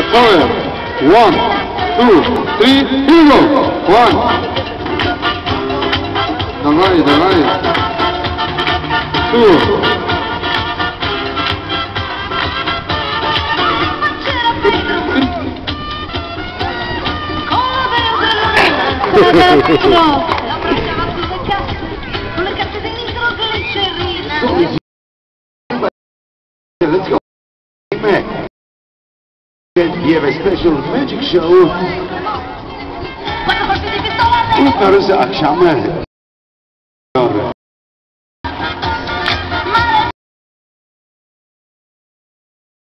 Over. 1, 2, 3, here we go. 1. Давай, давай. 2. Let's go. We have a special magic show. Bunları akşamı